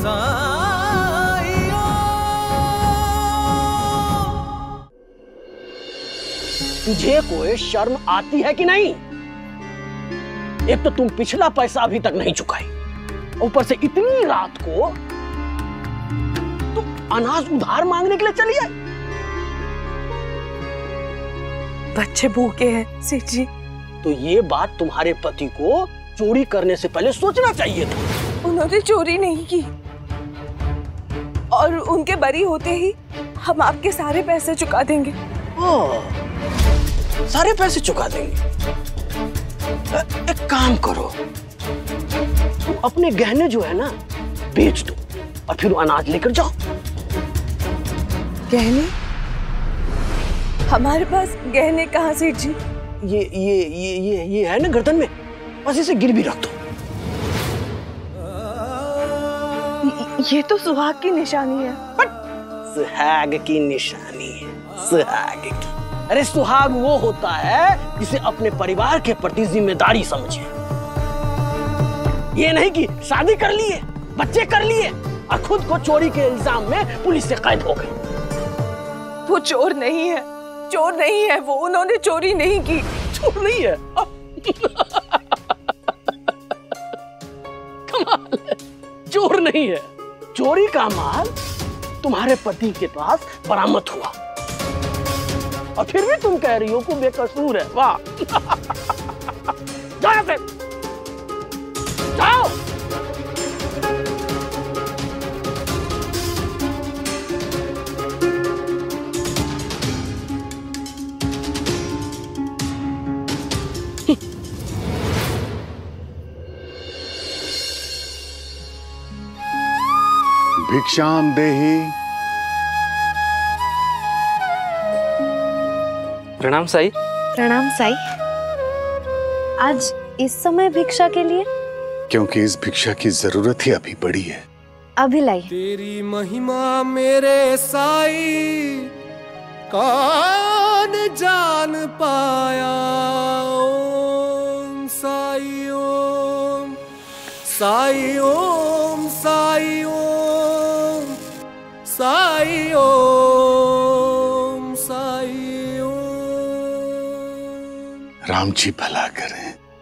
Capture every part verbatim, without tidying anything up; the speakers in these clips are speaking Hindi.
तुझे कोई शर्म आती है कि नहीं? एक तो तुम पिछला पैसा अभी तक नहीं चुकाई, ऊपर से इतनी रात को तुम अनाज उधार मांगने के लिए चली आई। बच्चे भूखे हैं सेठ जी। तो ये बात तुम्हारे पति को चोरी करने से पहले सोचना चाहिए था। उन्होंने चोरी नहीं की और उनके बरी होते ही हम आपके सारे पैसे चुका देंगे। ओह, सारे पैसे चुका देंगे। एक काम करो, तुम अपने गहने जो है ना बेच दो और फिर अनाज लेकर जाओ। गहने? हमारे पास गहने कहाँ सेठ जी? ये ये ये ये ये है ना गर्दन में, बस इसे गिरवी रख दो। ये तो सुहाग की निशानी है। सुहाग की निशानी है, सुहाग की। अरे सुहाग वो होता है जिसे अपने परिवार के प्रति जिम्मेदारी समझे। ये नहीं कि शादी कर लिए, बच्चे कर लिए और खुद को चोरी के इल्जाम में पुलिस से कैद हो गए। वो चोर नहीं है, चोर नहीं है वो, उन्होंने चोरी नहीं की। चोर नहीं है? कमाल है, चोर नहीं है। चोरी का माल तुम्हारे पति के पास बरामद हुआ और फिर भी तुम कह रही हो कि बेकसूर है। वाह। जाओ यहाँ से, जाओ। भिक्षाम देहि। प्रणाम साई। प्रणाम साई। आज इस समय भिक्षा के लिए? क्योंकि इस भिक्षा की जरूरत ही अभी पड़ी है। अभी लाई। तेरी महिमा मेरे साई कौन जान पाया। ओम साई ओम साई ओम साई ओम साई ओम साई ओम। राम जी भला करें।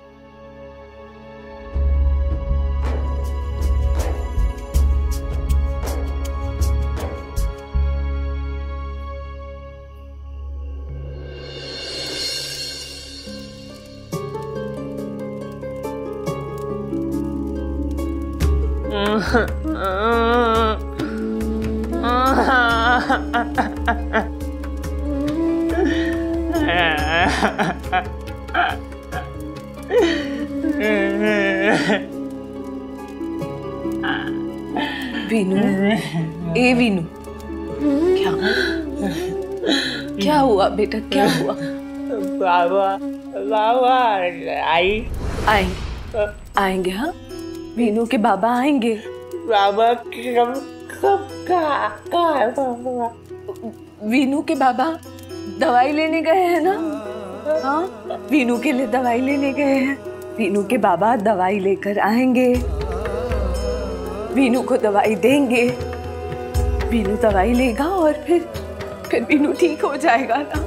वीनू, ए वीनू, क्या क्या हुआ बेटा, क्या हुआ? बाबा बाबा आई आएंगे आएंगे हाँ, वीनू के बाबा आएंगे। बाबा कब कब कहाँ कहाँ है बाबा? वीनू के बाबा दवाई लेने गए हैं ना? हाँ, वीनू के लिए दवाई लेने गए हैं। वीनू के बाबा दवाई लेकर आएंगे, वीनू को दवाई देंगे, वीनू दवाई लेगा और फिर फिर वीनू ठीक हो जाएगा ना।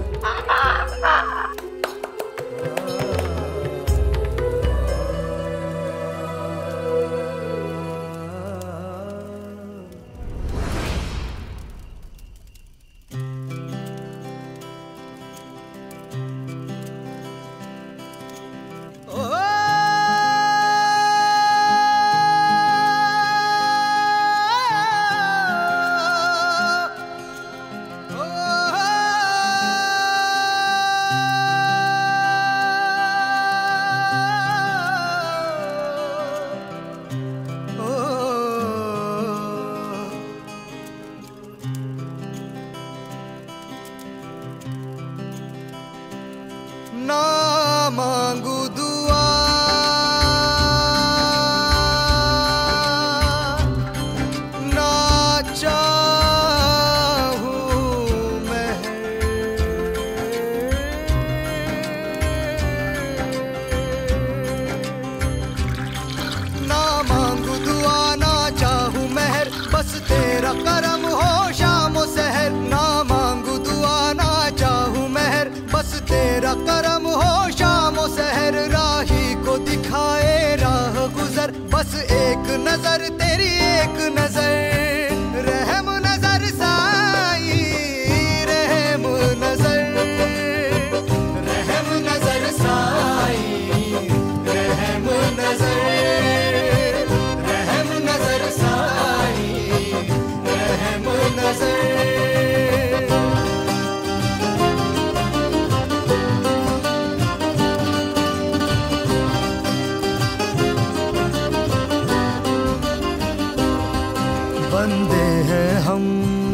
बंदे हैं हम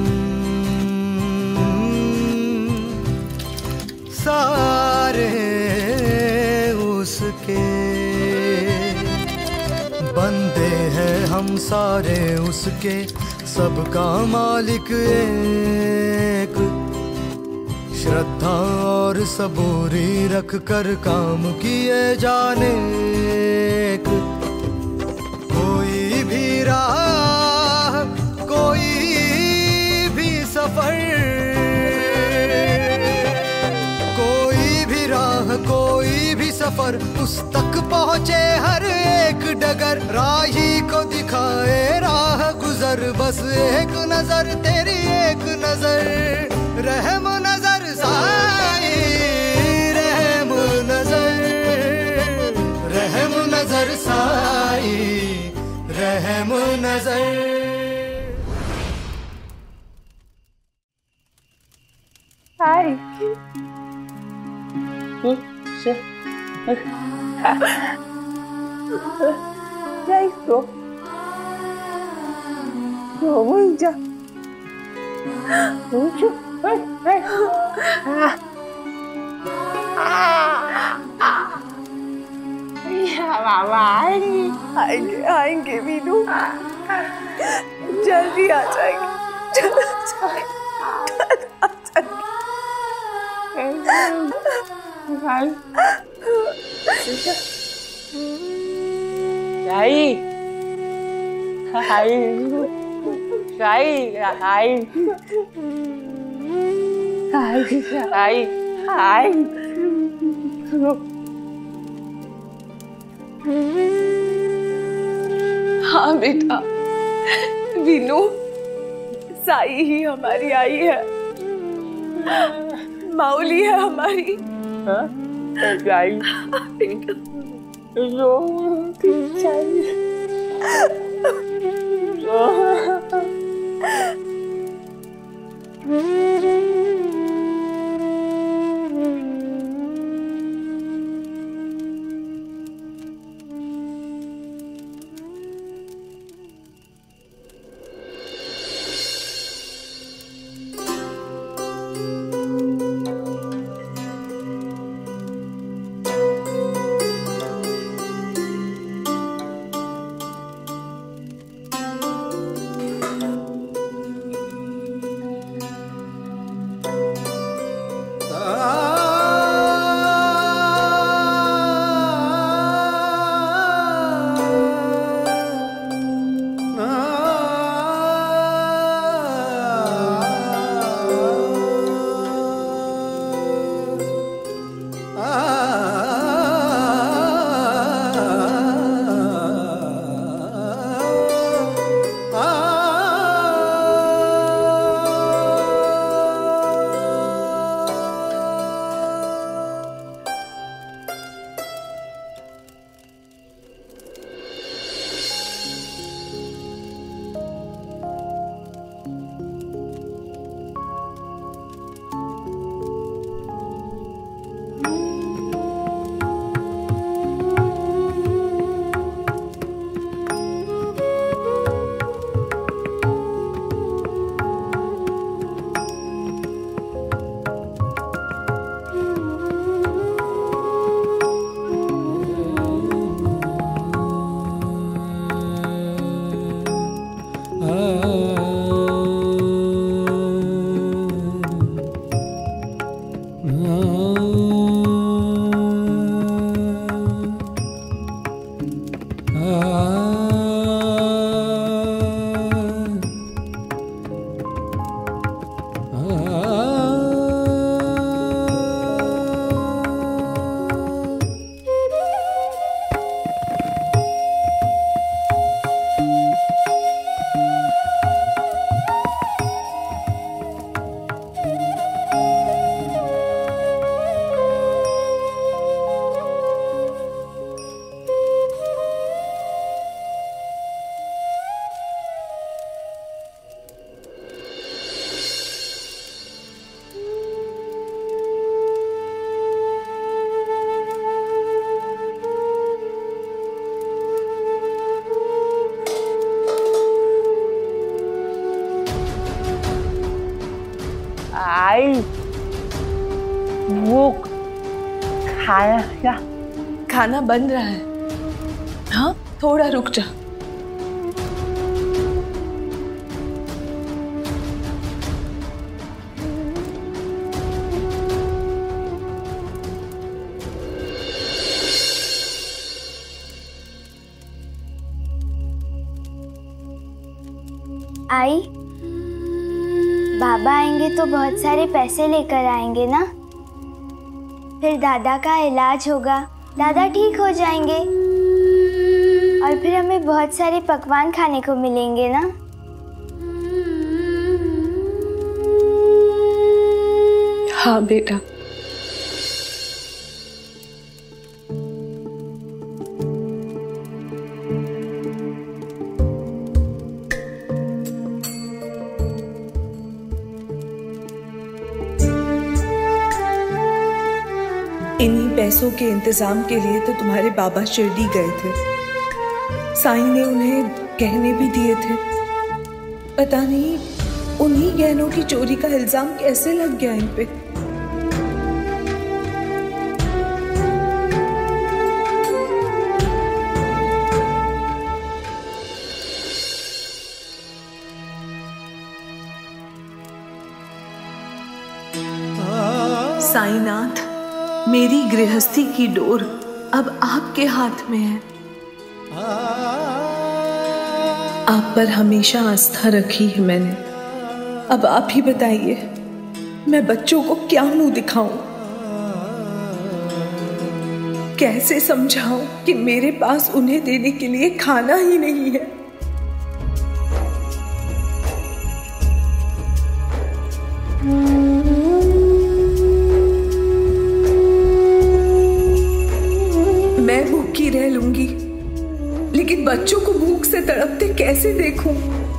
सारे उसके, बंदे हैं हम सारे उसके, सबका मालिक एक। श्रद्धा और सबूरी रख कर काम किए जाने, कोई भी राह कोई भी सफर, कोई भी राह कोई भी सफर, उस तक पहुँचे हर एक डगर। राही को दिखाए राह गुजर, बस एक नजर तेरी एक नजर, रहम नजर साई, रहम नजर, रहम नजर साई, रहम नजर। Hai. Ya itu. Oh, ya. Lucu. Hei, hei. Ah. Ah. Ya, Mama. आएंगे आएंगे वीनू, जल्दी आ जाएंगे, जल्दी आ जाएंगे। Hai. Sai. Sai. Sai. Sai. Sai. Sai. Sai. हाँ बेटा, वीनू, साई ही हमारी आई है, माउली है हमारी। Hah? Sai. Yo, Sai. Yo. आई वो खाया क्या? खाना बन रहा है। हाँ थोड़ा रुक जा। आई, बाबा आएंगे तो बहुत सारे पैसे लेकर आएंगे ना, फिर दादा का इलाज होगा, दादा ठीक हो जाएंगे और फिर हमें बहुत सारे पकवान खाने को मिलेंगे ना। हाँ बेटा। इन्हीं पैसों के इंतजाम के लिए तो तुम्हारे बाबा शिरडी गए थे। साईं ने उन्हें गहने भी दिए थे। पता नहीं उन्हीं गहनों की चोरी का इल्जाम कैसे लग गया इन पे। साईनाथ, मेरी गृहस्थी की डोर अब आपके हाथ में है। आप पर हमेशा आस्था रखी है मैंने। अब आप ही बताइए, मैं बच्चों को क्या मुंह दिखाऊं? कैसे समझाऊं कि मेरे पास उन्हें देने के लिए खाना ही नहीं है? मैं भूखी रह लूंगी, लेकिन बच्चों को भूख से तड़पते कैसे देखूं?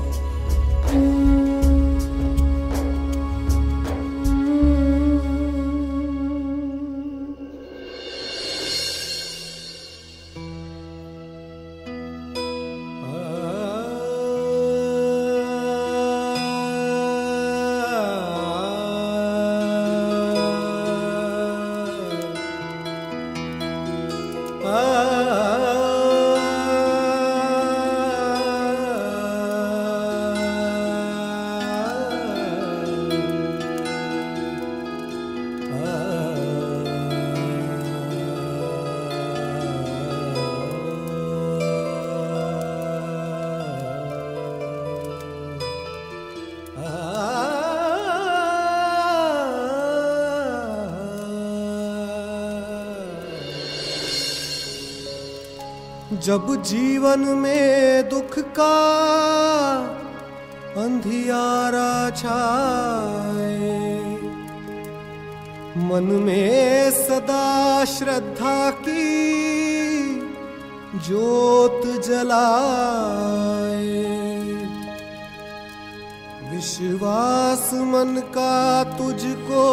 जब जीवन में दुख का अंधियारा छाए, मन में सदा श्रद्धा की ज्योत जलाए, विश्वास मन का तुझको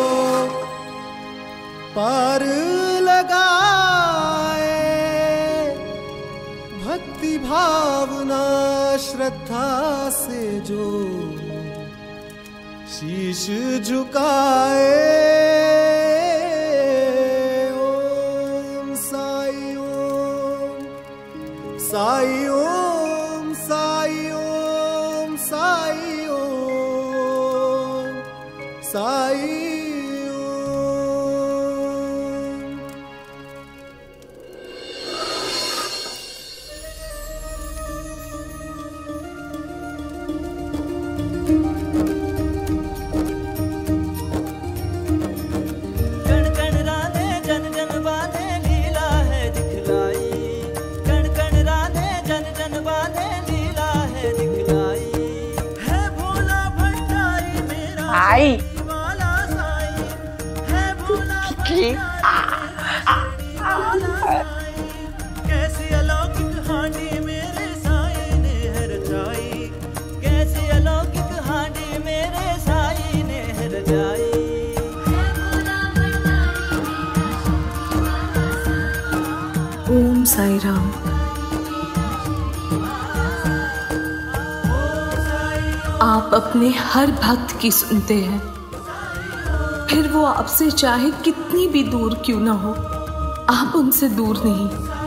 पार लगाए, भक्ति भावना श्रद्धा से जो शीश झुकाए। ओम साई ओम साई ओम साई ओम साई ओम साई। आई कैसी अलौकिक हांडी मेरे साईं ने है रचाई, कैसी अलौकिक हांडी मेरे साईं ने है रचाई। ओम साई राम। आप अपने हर भक्त की सुनते हैं। फिर वो आपसे चाहे कितनी भी दूर क्यों ना हो, आप उनसे दूर नहीं।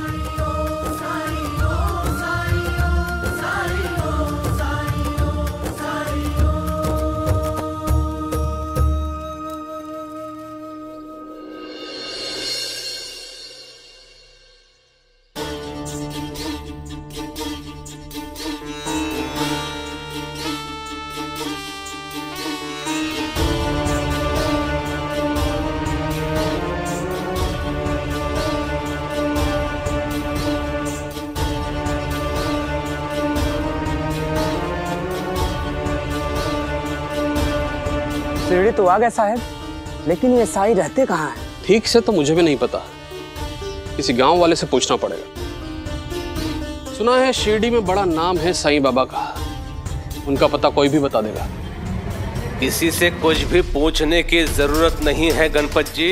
शिरडी तो आ गए साहब, लेकिन ये साई रहते कहाँ हैं? ठीक से तो मुझे भी नहीं पता, किसी गांव वाले से पूछना पड़ेगा। सुना है शिरडी में बड़ा नाम है साईं बाबा का, उनका पता कोई भी बता देगा। किसी से कुछ भी पूछने की जरूरत नहीं है गणपत जी।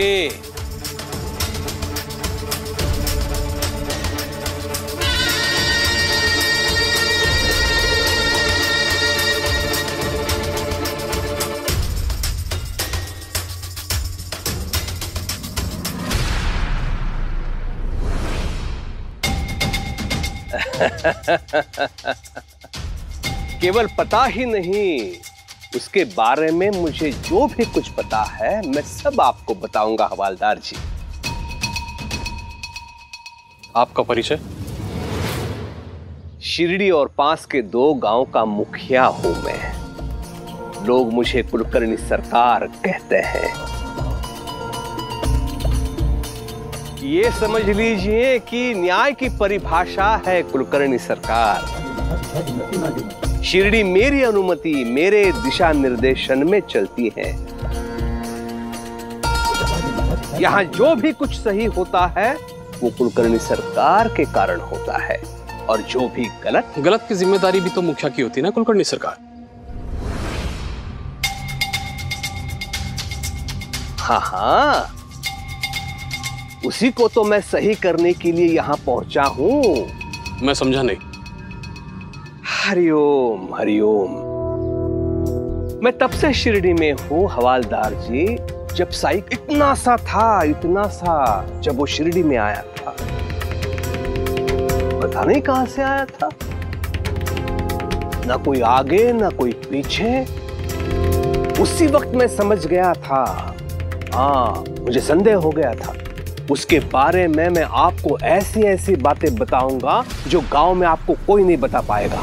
केवल पता ही नहीं, उसके बारे में मुझे जो भी कुछ पता है मैं सब आपको बताऊंगा हवालदार जी। आपका परिचय? शिरडी और पास के दो गांव का मुखिया हूं मैं। लोग मुझे कुलकर्णी सरकार कहते हैं। ये समझ लीजिए कि न्याय की परिभाषा है कुलकर्णी सरकार। शिरडी मेरी अनुमति, मेरे दिशा निर्देशन में चलती है। यहाँ जो भी कुछ सही होता है वो कुलकर्णी सरकार के कारण होता है, और जो भी गलत गलत की जिम्मेदारी भी तो मुखिया की होती है ना कुलकर्णी सरकार। हाँ हाँ, उसी को तो मैं सही करने के लिए यहाँ पहुंचा हूँ। मैं समझा नहीं। हरिओम हरिओम। मैं तब से शिरडी में हूँ हवालदार जी, जब साई इतना सा था, इतना सा, जब वो शिरडी में आया था। पता नहीं कहां से आया था, ना कोई आगे ना कोई पीछे। उसी वक्त मैं समझ गया था, हाँ मुझे संदेह हो गया था। उसके बारे में मैं आपको ऐसी ऐसी बातें बताऊंगा जो गांव में आपको कोई नहीं बता पाएगा।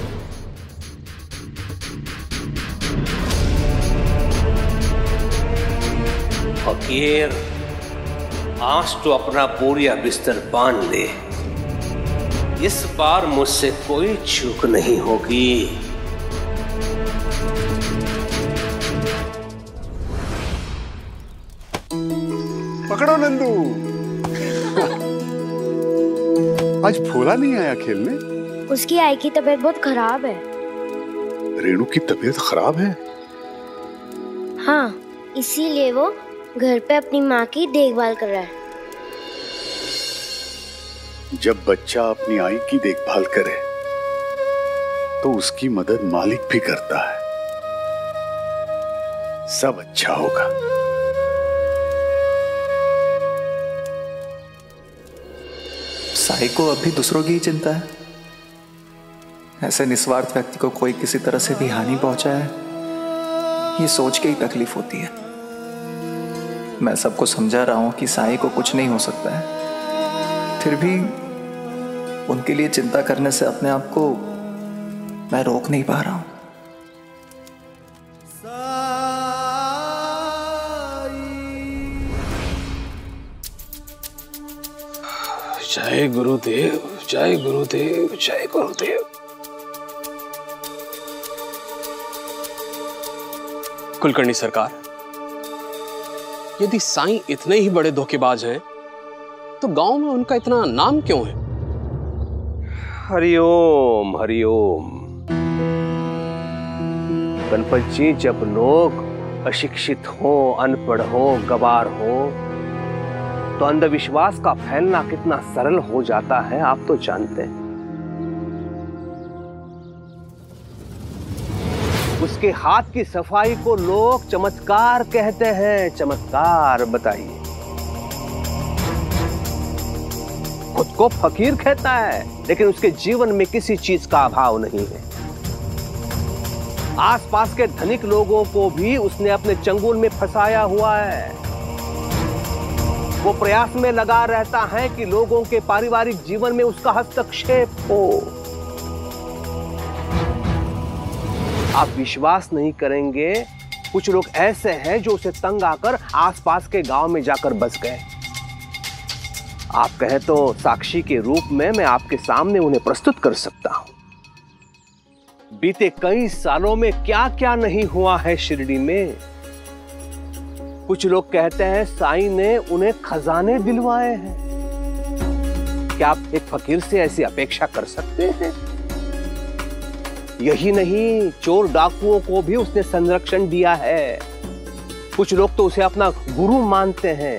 फकीर, आज तो अपना बोरिया बिस्तर बांध ले। इस बार मुझसे कोई चूक नहीं होगी। पकड़ो नंदू। आज भोला नहीं आया खेलने? उसकी आई की तबीयत बहुत खराब है। रेणु की तबीयत खराब है? हाँ, इसीलिए वो घर पे अपनी माँ की देखभाल कर रहा है। जब बच्चा अपनी आई की देखभाल करे तो उसकी मदद मालिक भी करता है। सब अच्छा होगा। साई को अभी दूसरों की ही चिंता है। ऐसे निस्वार्थ व्यक्ति को कोई किसी तरह से भी हानि पहुंचाए, ये सोच के ही तकलीफ होती है। मैं सबको समझा रहा हूं कि साई को कुछ नहीं हो सकता है, फिर भी उनके लिए चिंता करने से अपने आप को मैं रोक नहीं पा रहा हूं। जय गुरुदेव, जय गुरुदेव, जय गुरुदेव। कुलकर्णी सरकार, यदि साईं इतने ही बड़े धोखेबाज हैं, तो गांव में उनका इतना नाम क्यों है? हरिओम हरिओम। गणपत जी, जब लोग अशिक्षित हो, अनपढ़ हो, गवार हो, तो अंधविश्वास का फैलना कितना सरल हो जाता है आप तो जानते हैं। उसके हाथ की सफाई को लोग चमत्कार कहते हैं। चमत्कार, बताइए। खुद को फकीर कहता है, लेकिन उसके जीवन में किसी चीज का अभाव नहीं है। आसपास के धनिक लोगों को भी उसने अपने चंगुल में फंसाया हुआ है। वो प्रयास में लगा रहता है कि लोगों के पारिवारिक जीवन में उसका हस्तक्षेप हो। आप विश्वास नहीं करेंगे, कुछ लोग ऐसे हैं जो उसे तंग आकर आसपास के गांव में जाकर बस गए। आप कहें तो साक्षी के रूप में मैं आपके सामने उन्हें प्रस्तुत कर सकता हूं। बीते कई सालों में क्या क्या नहीं हुआ है शिरडी में। कुछ लोग कहते हैं साईं ने उन्हें खजाने दिलवाए हैं। क्या आप एक फकीर से ऐसी अपेक्षा कर सकते हैं? यही नहीं, चोर डाकुओं को भी उसने संरक्षण दिया है। कुछ लोग तो उसे अपना गुरु मानते हैं।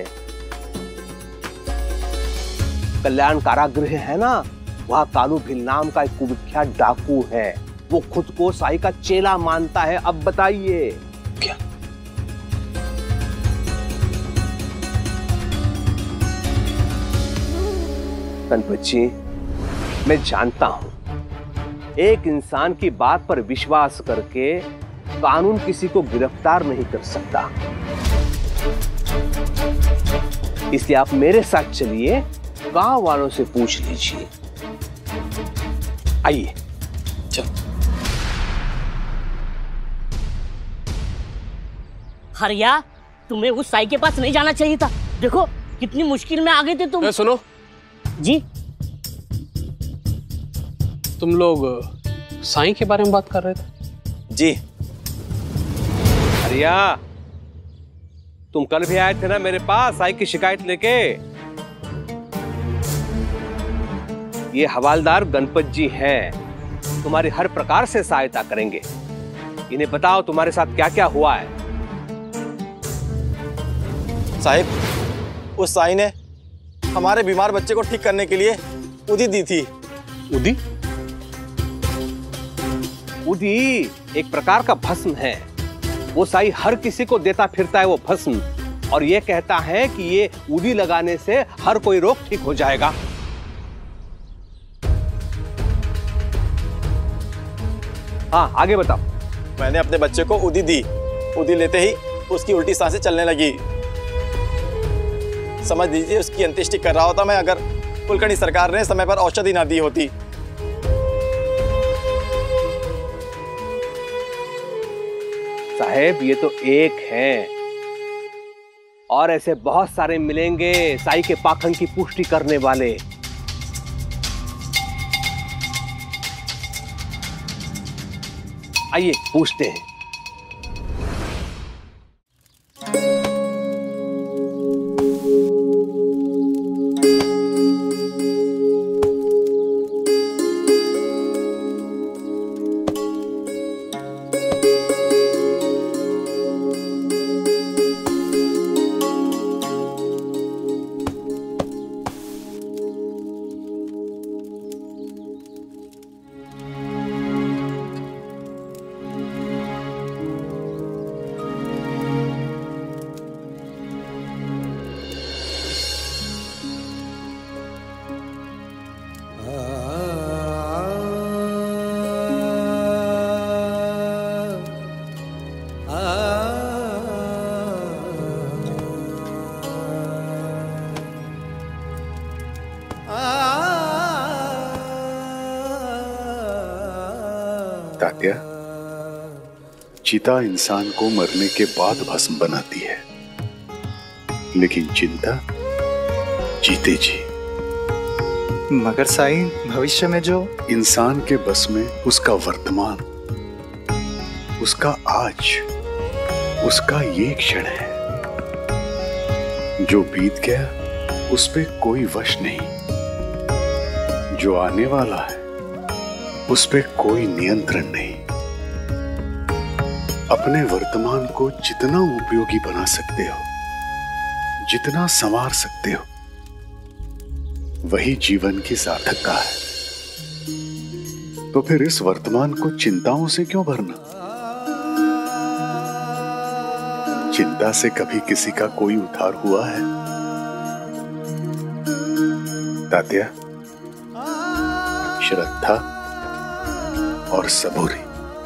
कल्याण कारागृह है ना, वहां कालू भिल नाम का एक कुविख्यात डाकू है। वो खुद को साईं का चेला मानता है। अब बताइए क्या? गणपत जी, मैं जानता हूं एक इंसान की बात पर विश्वास करके कानून किसी को गिरफ्तार नहीं कर सकता। इसलिए आप मेरे साथ चलिए, गांव वालों से पूछ लीजिए। आइए। चलो। हरिया, तुम्हें उस साई के पास नहीं जाना चाहिए था। देखो कितनी मुश्किल में आ गए थे तुम। ए, सुनो जी। तुम लोग साईं के बारे में बात कर रहे थे? जी। हरिया, तुम कल भी आए थे ना मेरे पास साईं की शिकायत लेके। ये हवालदार गणपत जी हैं, तुम्हारी हर प्रकार से सहायता करेंगे। इन्हें बताओ तुम्हारे साथ क्या क्या हुआ है। साहिब, उस साईं ने हमारे बीमार बच्चे को ठीक करने के लिए उदी दी थी। उदी? उदी एक प्रकार का भस्म है। वो साईं हर किसी को देता फिरता है वो भस्म, और ये कहता है कि ये उदी लगाने से हर कोई रोग ठीक हो जाएगा। हाँ, आगे बताओ। मैंने अपने बच्चे को उदी दी। उदी लेते ही उसकी उल्टी सांसें चलने लगी। समझ लीजिए उसकी अंत्येष्टि कर रहा होता मैं, अगर कुलकर्णी सरकार ने समय पर औषधि ना दी होती। साहेब, ये तो एक है, और ऐसे बहुत सारे मिलेंगे साईं के पाखंड की पुष्टि करने वाले। आइए पूछते हैं। तात्या, चिता इंसान को मरने के बाद भस्म बनाती है, लेकिन चिंता जीते जी। मगर साईं, भविष्य में जो इंसान के बस में उसका वर्तमान, उसका आज, उसका ये क्षण है। जो बीत गया उस पे कोई वश नहीं, जो आने वाला है उस पे कोई नियंत्रण नहीं। अपने वर्तमान को जितना उपयोगी बना सकते हो, जितना संवार सकते हो, वही जीवन की सार्थकता है। तो फिर इस वर्तमान को चिंताओं से क्यों भरना? चिंता से कभी किसी का कोई उद्धार हुआ है? तात्या, श्रद्धा और सबूरी।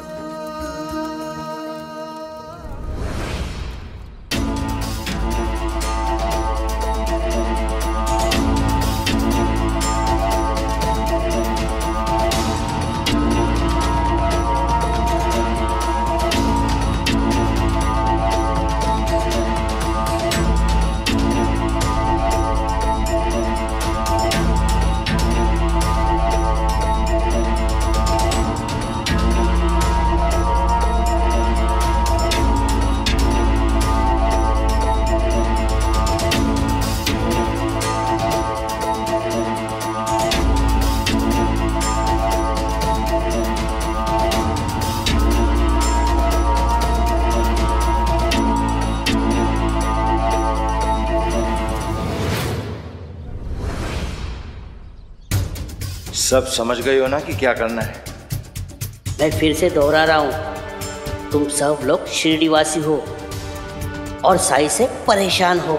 सब समझ गए हो ना कि क्या करना है? मैं फिर से दोहरा रहा हूं, तुम सब लोग शिरडी वासी हो और साई से परेशान हो।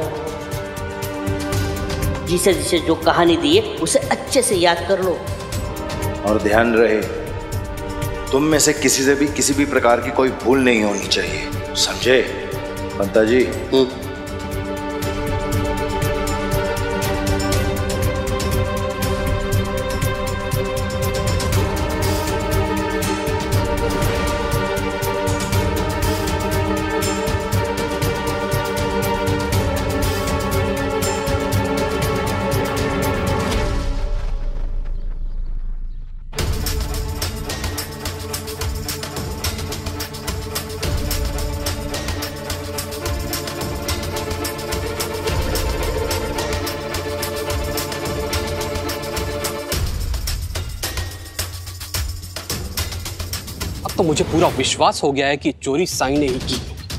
जिसे जिसे जो कहानी दी है उसे अच्छे से याद कर लो। और ध्यान रहे, तुम में से किसी से भी किसी भी प्रकार की कोई भूल नहीं होनी चाहिए, समझे पंता जी? तो मुझे पूरा विश्वास हो गया है कि चोरी साई ने ही की।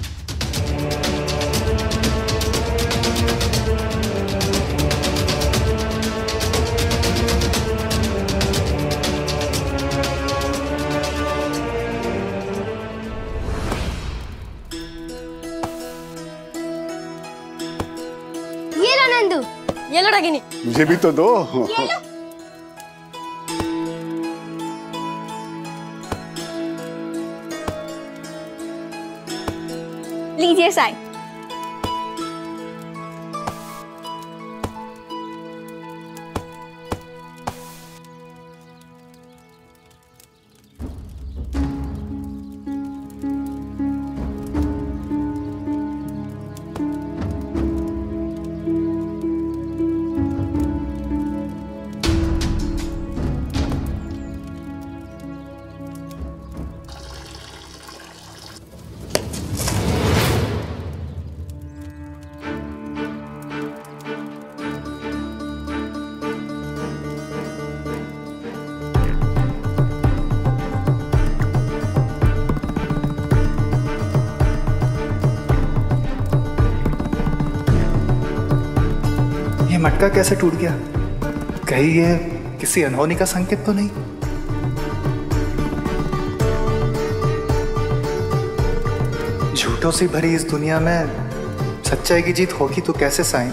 ये लो नंदू, ये लो रागिनी। मुझे भी तो दो। ये लो। लीजिए साई। मटका कैसे टूट गया? कहीं ये किसी अनहोनी का संकेत तो नहीं? झूठों से भरी इस दुनिया में सच्चाई की जीत होगी तो कैसे साईं?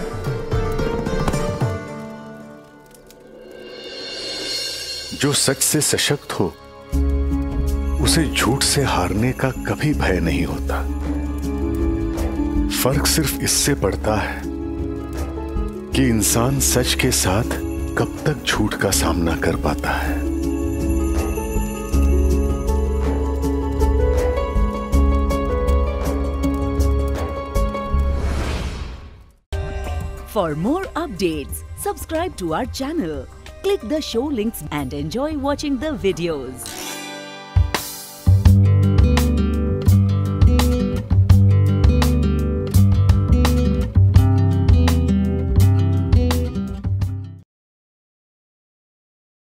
जो सच से सशक्त हो उसे झूठ से हारने का कभी भय नहीं होता। फर्क सिर्फ इससे पड़ता है कि इंसान सच के साथ कब तक झूठ का सामना कर पाता है। For more updates, subscribe to our channel, click the show links and enjoy watching the videos.